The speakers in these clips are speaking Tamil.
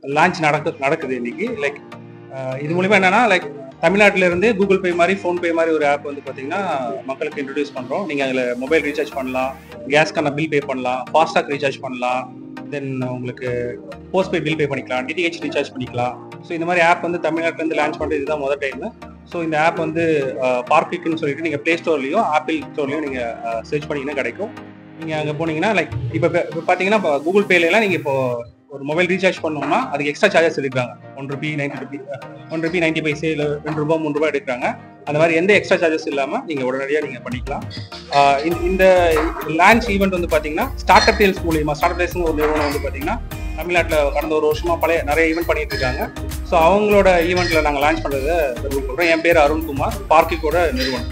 லான்ச் நடக்குது இன்னைக்கு. லைக் இது மூலிமா என்னன்னா லைக் தமிழ்நாட்டில இருந்து கூகுள் பே மாதிரி ஃபோன்பே மாதிரி ஒரு ஆப் வந்து பார்த்தீங்கன்னா மக்களுக்கு இன்ட்ரடியூஸ் பண்ணுறோம். நீங்கள் அதில் மொபைல் ரீசார்ஜ் பண்ணலாம், கேஸ்க்கான பில் பே பண்ணலாம், ஃபாஸ்டாக் ரீசார்ஜ் பண்ணலாம், தென் உங்களுக்கு போஸ்ட்பே பில் பே பண்ணிக்கலாம், டிடிஹெச் ரீசார்ஜ் பண்ணிக்கலாம். ஸோ இந்த மாதிரி ஆப் வந்து தமிழ்நாட்டிலேருந்து லான்ச் பண்ணுறது இதுதான் முதல் டைம். ஸோ இந்த ஆப் வந்து பார்க்கிங்னு சொல்லிட்டு நீங்கள் ப்ளே ஸ்டோர்லையும் ஆப்பிள் ஸ்டோர்லையும் நீங்கள் சர்ச் பண்ணிங்கன்னா கிடைக்கும். நீங்கள் அங்கே போனீங்கன்னா லைக் இப்போ பார்த்தீங்கன்னா இப்போ கூகுள் பேலாம் நீங்கள் இப்போ ஒரு மொபைல் ரீசார்ஜ் பண்ணோம்னா அதுக்கு எக்ஸ்ட்ரா சார்ஜஸ் எடுக்கிறாங்க. ₹1.90 இல்லை ₹2 ₹3 எடுக்கிறாங்க. அந்த மாதிரி எந்த எக்ஸ்ட்ரா சார்ஜஸ் இல்லாமல் நீங்கள் உடனடியாக நீங்கள் பண்ணிக்கலாம். இந்த லான்ச் ஈவெண்ட் வந்து பார்த்தீங்கன்னா ஸ்டார்ட் அப் டேல்ஸ் மூலியமாக, ஸ்டார்ட் அப் டேல்ஸ்னு ஒரு நிறுவனம் வந்து பார்த்தீங்கன்னா தமிழ்நாட்டில் கடந்த ஒரு வருஷமாக நிறைய ஈவெண்ட் பண்ணிட்டு இருக்காங்க. ஸோ அவங்களோட ஈவெண்ட்டில் நாங்கள் லான்ச் பண்ணுறதை சொல்கிறோம். என் பேர் அருண்குமார், பார்க்கிங்கோட நிறுவனம்.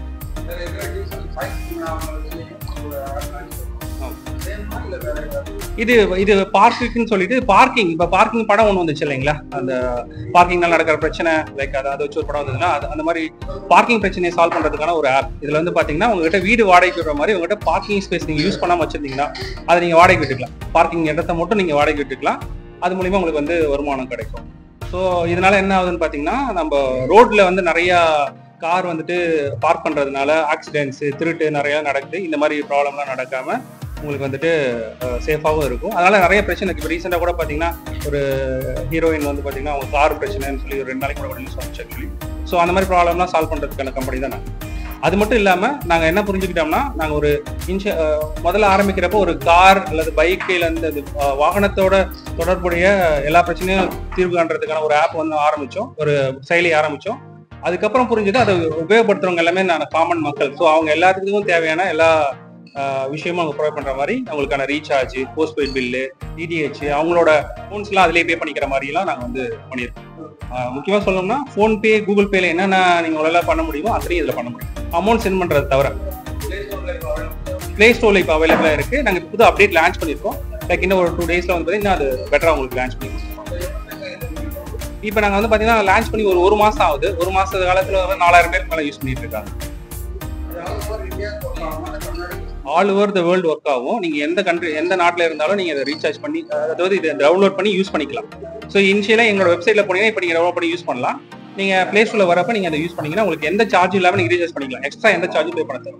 இது பார்க்கிங்னு சொல்லிட்டு பார்க்கிங், இப்போ பார்க்கிங் படம் ஒன்று வந்துச்சு இல்லைங்களா, அந்த பார்க்கிங்னால நடக்கிற பிரச்சனை லைக் அதை வச்சு ஒரு படம் வந்ததுன்னா அந்த மாதிரி பார்க்கிங் பிரச்சனையை சால்வ் பண்ணுறதுக்கான ஒரு ஆப். இதில் வந்து பார்த்தீங்கன்னா உங்ககிட்ட வீடு வாடகைக்கு விடுற மாதிரி உங்ககிட்ட பார்க்கிங் ஸ்பேஸ் நீங்கள் யூஸ் பண்ணாமல் வச்சிருந்தீங்கன்னா அதை நீங்கள் வாடகை விட்டுக்கலாம். பார்க்கிங் இடத்த மட்டும் நீங்கள் வாடகை விட்டுக்கலாம். அது மூலிமா உங்களுக்கு வந்து வருமானம் கிடைக்கும். ஸோ இதனால என்ன ஆகுதுன்னு பார்த்தீங்கன்னா நம்ம ரோட்ல வந்து நிறையா கார் வந்துட்டு பார்க் பண்ணுறதுனால ஆக்சிடென்ட்ஸு, திருட்டு நிறையா நடக்குது. இந்த மாதிரி ப்ராப்ளம்லாம் நடக்காமல் உங்களுக்கு வந்துட்டு சேஃபாகவும் இருக்கும். அதனால நிறைய பிரச்சனை இருக்குது. இப்போ ரீசெண்டாக கூட பார்த்தீங்கன்னா ஒரு ஹீரோயின் வந்து பார்த்தீங்கன்னா அவங்க கார் பிரச்சனைன்னு சொல்லி ஒரு 2 நாளைக்கு கூட நியூஸ் வந்துச்சு ஆக்சுவலி. ஸோ அந்த மாதிரி ப்ராப்ளம்லாம் சால்வ் பண்ணுறதுக்கான கம்பெனி தான் நாங்கள். அது மட்டும் இல்லாமல் நாங்கள் என்ன புரிஞ்சுக்கிட்டோம்னா நாங்கள் ஒரு முதல்ல ஆரம்பிக்கிறப்போ ஒரு கார் அல்லது பைக்கு இல்லை அந்த வாகனத்தோட தொடர்புடைய எல்லா பிரச்சனையும் தீர்வு காண்றதுக்கான ஒரு ஆப் வந்து ஆரம்பித்தோம், ஒரு செயலி ஆரம்பித்தோம். அதுக்கப்புறம் புரிஞ்சது அதை உபயோகப்படுத்துறவங்க எல்லாமே நான் காமன் மக்கள். ஸோ அவங்க எல்லாத்துக்கும் தேவையான எல்லா விஷயமும் அவங்க ப்ரொவைட் பண்ணுற மாதிரி அவங்களுக்கான ரீசார்ஜ், போஸ்ட்பெய்ட் பில்லு, டிடிஹெச், அவங்களோட ஃபோன்ஸ்லாம் அதிலே பே பண்ணிக்கிற மாதிரிலாம் நாங்கள் வந்து பண்ணியிருக்கோம். முக்கியமாக சொல்லணும்னா ஃபோன்பே, கூகுள் பேல என்னென்ன நீங்கள் உங்களால் பண்ண முடியுமோ அத்தனையும் இதில் பண்ண முடியும். அமௌண்ட் சென்ட் பண்ணுறது தவிர ப்ளே ஸ்டோரில் இப்போ அவைலபிளாக இருக்குது. நாங்கள் இப்போ புது அப்டேட் லான்ச் பண்ணியிருக்கோம். லைக் இன்னும் ஒரு 2 days வந்து பார்த்தீங்கன்னா அது பெட்டராக உங்களுக்கு லான்ச் பண்ணியிருக்கோம். இப்போ நாங்கள் வந்து பார்த்தீங்கன்னா லான்ச் பண்ணி ஒரு மாதம் ஆகுது. ஒரு மாத காலத்தில் வந்து 4000 பேருக்கு மேலே யூஸ் பண்ணிட்டு இருக்காங்க. All over the world work ஆகும். நீங்கள் எந்த நாட்டில் இருந்தாலும் நீங்கள் அதை ரீசார்ஜ் பண்ணி, அதாவது இதை டவுன்லோட் பண்ணி யூஸ் பண்ணிக்கலாம். ஸோ இனிஷியலாக எங்களோட வெப்சைட்டில் போனீங்கன்னா இப்போ நீங்கள் டவுன்லோட் பண்ணி யூஸ் பண்ணலாம். நீங்கள் ப்ளே ஸ்டோரில் வரப்போ நீங்கள் அதை யூஸ் பண்ணிங்கன்னா உங்களுக்கு எந்த சார்ஜும் இல்லாமல் நீங்கள் ரீசார்ஜ் பண்ணிக்கலாம். எக்ஸ்ட்ரா எந்த சார்ஜும் பே பண்ண தரும்.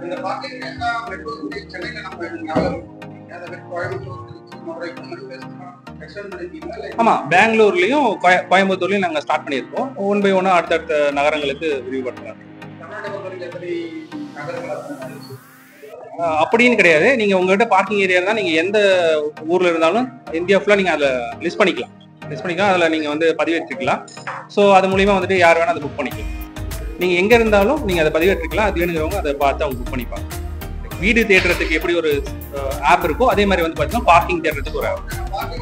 ஆமாம், பெங்களூர்லையும் கோயம்புத்தூர்லையும் நாங்கள் ஸ்டார்ட் பண்ணியிருக்கோம். 1 by 1 அடுத்தடுத்த நகரங்களுக்கு விரிவுபடுத்தலாம். அப்படின்னு கிடையாது. நீங்க உங்ககிட்ட பார்க்கிங் ஏரியா இருந்தால் நீங்க எந்த ஊர்ல இருந்தாலும் இந்தியா ஃபுல்லா நீங்க அதில் லிஸ்ட் பண்ணிக்கலாம். அதில் நீங்க வந்து பதிவேற்றிக்கலாம். ஸோ அது மூலியமா வந்துட்டு யார் வேணா அதை புக் பண்ணிக்கலாம். நீங்க எங்க இருந்தாலும் நீங்க அதை பதிவேற்றிக்கலாம். அது வேணுங்கிறவங்க அதை பார்த்து அவங்க புக் பண்ணிப்பாங்க. வீடு தேடுறதுக்கு எப்படி ஒரு ஆப் இருக்கோ அதே மாதிரி வந்து பார்த்தீங்கன்னா பார்க்கிங் தேடுறதுக்கு ஒரு ஆப்.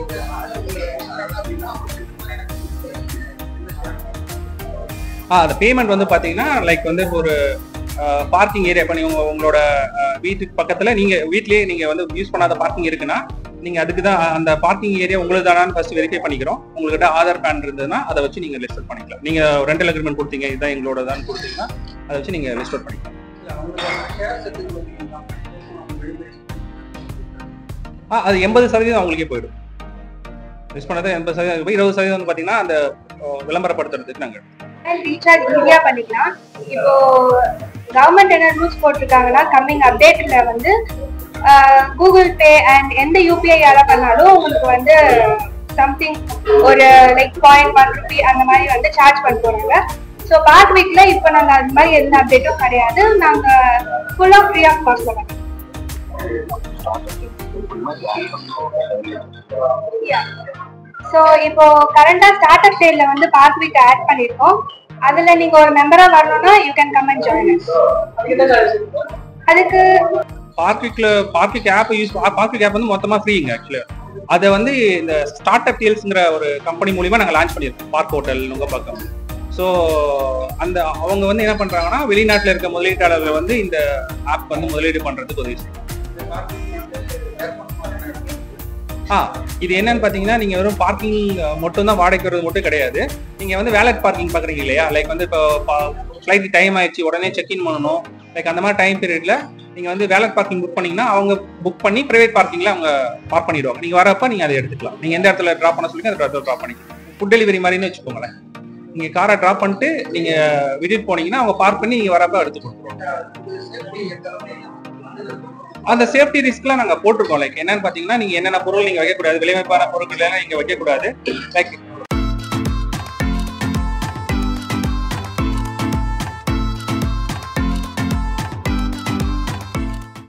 அந்த பேமெண்ட் வந்து பார்த்தீங்கன்னா லைக் வந்து ஒரு பார்க்கிங் ஏரியா பண்ணி உங்களோட வீட்டுக்கு பக்கத்துல நீங்க வீட்லயே நீங்க வந்து யூஸ் பண்ணாத பார்க்கிங் இருக்குன்னா நீங்க அதுக்கு தான் அந்த பார்க்கிங் ஏரியா உங்களுக்கு தானான்னு ஃபர்ஸ்ட் வெரிஃபை பண்ணிக்கிறோம். உங்கள்கிட்ட ஆதார் கார்டு இருந்ததுன்னா அதை வச்சு நீங்க லிஸ்ட் பண்ணிக்கலாம். நீங்க ரெண்டல் அக்ரிமெண்ட் கொடுத்தீங்க, இதுதான் எங்களோட தான் கொடுத்தீங்கன்னா அதை வச்சு நீங்க லிஸ்ட் பண்ணிக்கலாம். அது 80% அவங்களுக்கே போயிடும். லிஸ்ட் பண்ணது 80%. 20% வந்து பாத்தீங்கன்னா அந்த விளம்பரப்படுத்துறதுக்கு நாங்க ரீசார்ஜ் ஈஸியா பண்ணிக்கலாம். இப்போ கவர்மெண்ட் என்ன ரூல்ஸ் போட்டிருக்காங்கன்னா கம்மிங் அப்டேட்ல வந்து கூகுள் பே அண்ட் எந்த யூபிஐயால பண்ணாலும் உங்களுக்கு வந்து சம்திங் ஒரு லைக் ₹0.1 அந்த மாதிரி வந்து சார்ஜ் பண்ண போறாங்க. ஸோ பார்க்விக்ல இப்போ நாங்கள் அது மாதிரி எந்த அப்டேட்டும் கிடையாது. நாங்கள் ஃபுல்லாக ஃப்ரீ ஆஃப் காஸ்ட் பண்ணுவோம். ஸோ இப்போ கரண்டா ஸ்டார்ட் அப் ஸ்டேஜ்ல வந்து பார்க்விக் ஆட் பண்ணிருக்கோம். அதுல நீங்க ஒரு மெம்பரா வரணும்னா you can come and join us. அதுக்கு பார்க்விக் ஆப் வந்து மொத்தமா ஃப்ரீங்க ஆக்சுவலி. அதை வந்து இந்த ஸ்டார்ட் அப் டீல்ஸ்ங்கிற ஒரு கம்பெனி மூலியமா நாங்கள் லான்ச் பண்ணியிருக்கோம். Park hotel Nungambakkam. ஸோ அந்த அவங்க வந்து என்ன பண்றாங்கன்னா வெளிநாட்டில் இருக்க முதலீட்டாளர்கள் வந்து இந்த ஆப் வந்து முதலீடு பண்றதுக்கு உதவி செய்யும். இது என்னன்னு பாத்தீங்கன்னா நீங்க வெறும் பார்க்கிங் மட்டும் தான் வாடகைக்கு வர்றது மட்டும் கிடையாது. நீங்க வந்து வேலட் பார்க்கிங் பாக்குறீங்க இல்லையா, லைக் வந்து இப்போ ஃபிளைட் டைம் ஆயிடுச்சு உடனே செக்இன் பண்ணணும், லைக் அந்த மாதிரி டைம் பீரியட்ல நீங்க வந்து வேலட் பார்க்கிங் புக் பண்ணீங்கன்னா அவங்க புக் பண்ணி பிரைவேட் பார்க்கிங்ல அவங்க பார்க் பண்ணிடுவாங்க. நீங்க வரப்ப நீங்க அதை எடுத்துக்கலாம். நீங்க எந்த இடத்துல டிராப் பண்ண சொல்லுங்க அந்த இடத்துல டிராப் பண்ணிக்கலாம். ஃபுட் டெலிவரி மாதிரின்னு வச்சுக்கோங்களேன். நீங்க காரை டிராப் பண்ணிட்டு நீங்க விட்டுட்டு போனீங்கன்னா அவங்க பார்க் பண்ணி நீங்க வரப்ப எடுத்து கொடுத்துருவாங்க. அந்த சேஃப்டி ரிஸ்க்லாம் நாங்க போட்டிருக்கோம். லைக் என்னன்னு பாத்தீங்கன்னா நீங்க என்னென்ன பொருள் நீங்க வைக்கக்கூடாது, விலைமதிப்பான பொருட்கள் எல்லாம் நீங்க வைக்கக்கூடாது. லைக்